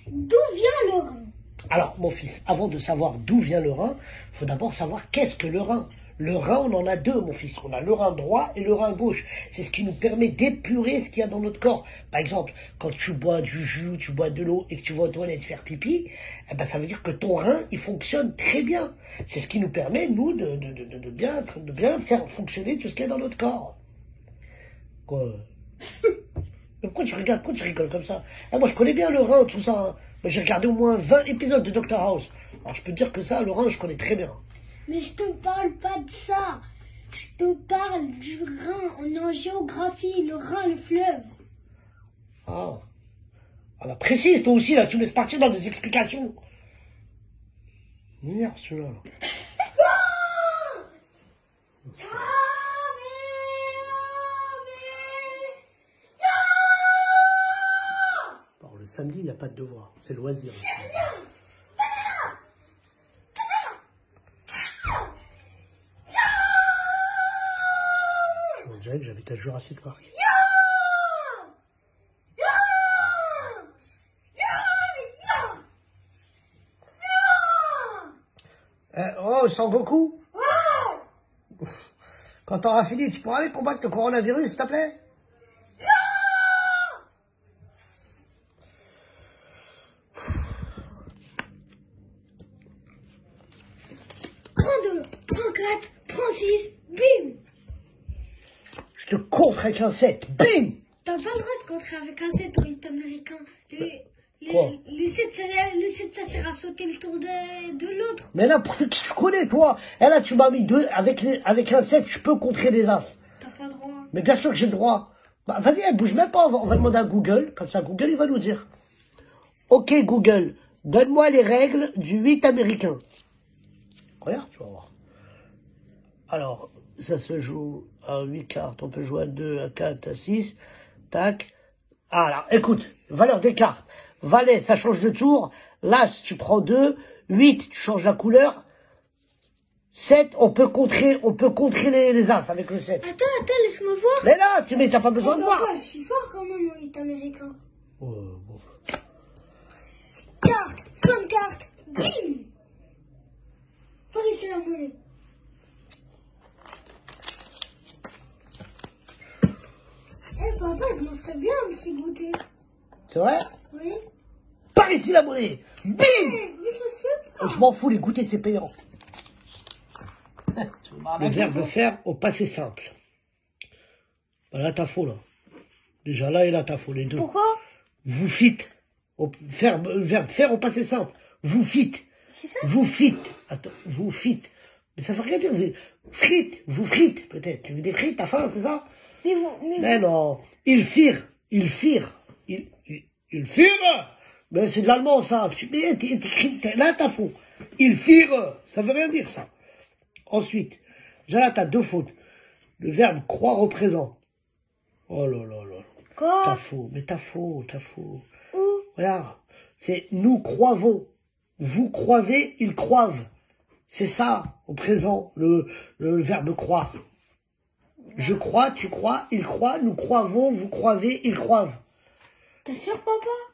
d'où vient le rein? Alors, mon fils, avant de savoir d'où vient le rein, il faut d'abord savoir qu'est-ce que le rein. Le rein, on en a deux, mon fils. On a le rein droit et le rein gauche. C'est ce qui nous permet d'épurer ce qu'il y a dans notre corps. Par exemple, quand tu bois du jus, tu bois de l'eau et que tu vas aux toilettes faire pipi, eh ben, ça veut dire que ton rein, il fonctionne très bien. C'est ce qui nous permet, nous, de bien faire fonctionner tout ce qu'il y a dans notre corps. Quoi? Mais pourquoi tu rigoles comme ça? Moi, je connais bien le rein, tout ça. Hein. J'ai regardé au moins 20 épisodes de Dr House. Alors, je peux te dire que ça, le rein, je connais très bien. Mais je te parle pas de ça. Je te parle du Rhin. On est en géographie. Le Rhin, le fleuve. Ah. Ah bah précise, toi aussi, là, tu me laisses partir dans des explications. Merde, celui-là. Bon, le samedi, il n'y a pas de devoir. C'est loisir. On dirait que j'habite à Jurassic Park. Oh, Son Goku. Quand t'auras fini, tu pourras aller combattre le coronavirus, s'il te plaît? Prends 2, prends 4, prends 6, bim. Je te contre avec un 7, bim. T'as pas le droit de contrer avec un 7 au rythme américain. Quoi? Le 7, ça sert à sauter le tour de l'autre. Mais là, pour ce que tu connais, toi. Et là, tu m'as mis deux, avec un 7, je peux contrer les as. T'as pas le droit. Mais bien sûr que j'ai le droit. Bah, vas-y, bouge même pas, on va demander à Google. Comme ça, Google, il va nous dire. Ok, Google, donne-moi les règles du 8 américain. Regarde, tu vas voir. Alors, ça se joue à 8 cartes. On peut jouer à 2, à 4, à 6. Tac. Ah, alors, écoute, valeur des cartes. Valet, ça change de tour. L'As, tu prends 2. 8, tu changes la couleur. 7, on peut contrer les As avec le 7. Attends, laisse-moi voir. Mais là, t'as pas besoin de voir. Je suis fort quand même au 8 américain. Bon. Carte, comme carte, bim. Par ici la monnaie. Papa, je m'en ferais bien un petit goûter. C'est vrai? Oui. Par ici la monnaie. Bim. Mais ça se fait pas. Je m'en fous, les goûters, c'est payant. Le verbe faire au passé simple. Bah, là, t'as faux, là. Déjà, là et là, t'as faux, les deux. Pourquoi? Vous fîtes. Verbe faire au passé simple. Vous fîtes. C'est ça? Vous fîtes. Attends, vous fîtes. Mais ça veut rien dire. Frites. Vous frites, peut-être. Tu veux des frites, t'as faim, c'est ça? Mais non. Ils firent. Ils firent. Ils firent. Mais c'est de l'allemand, ça. Mais t'écris, là, t'as faux. Ils firent. Ça veut rien dire, ça. Ensuite, déjà là, t'as deux fautes. Le verbe croire au présent. Oh là là là. Quoi? T'as faux. Mais t'as faux. Où? Regarde. C'est nous croivons. Vous croivez, ils croivent. C'est ça, au présent, le verbe croire. Je crois, tu crois, ils croient, nous croivons, vous croivez, ils croivent. T'es sûr, papa?